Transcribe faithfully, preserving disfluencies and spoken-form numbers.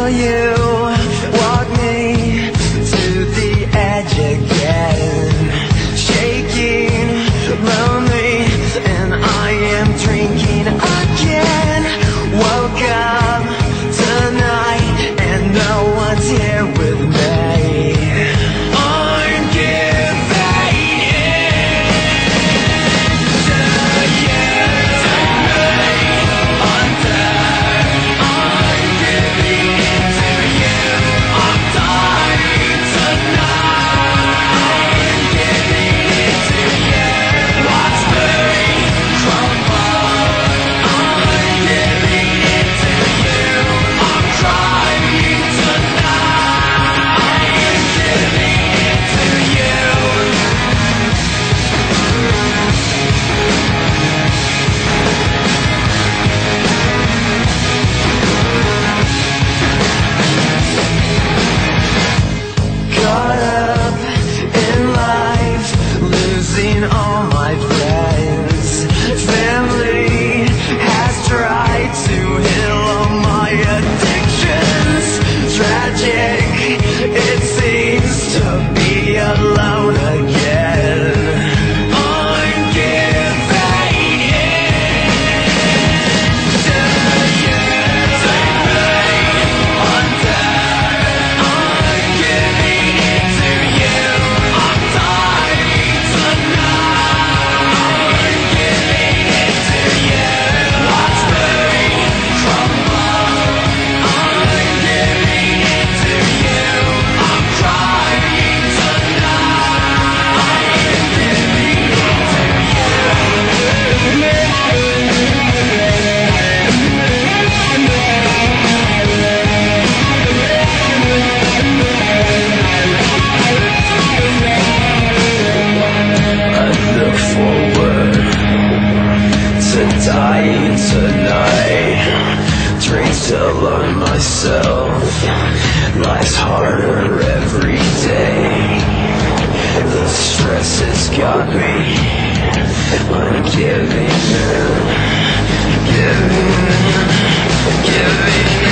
till you walk me to the edge again. Shaking, lonely, and I am drinking again. Woke up tonight and no one's here with me. I'm giving in to you, until I'm giving in to you. I'm dying tonight. I'm giving in to you. Watch me crumble. I'm giving in to you. I'm crying tonight. I'm giving in to you. Caught up in life, losing all my friends. Family has tried to heal all my addictions. Tragic, it seems to be alone again. I'm giving in to you. Take me under. I'm giving in to you. I'm dying tonight. I'm giving in to you. Watch me crumble. I'm giving in to you. I'm crying tonight. I'm giving in to you. I look forward to dying tonight. Drink till I'm myself. Life's harder every day. The stress has got me. I'm giving in, giving in, giving in.